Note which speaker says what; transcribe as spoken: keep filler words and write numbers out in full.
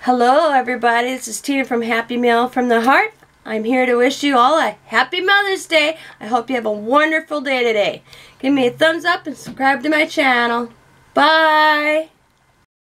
Speaker 1: Hello everybody, this is Tina from Happy Mail from the Heart. I'm here to wish you all a happy Mother's Day. I hope you have a wonderful day today. Give me a thumbs up and subscribe to my channel. Bye!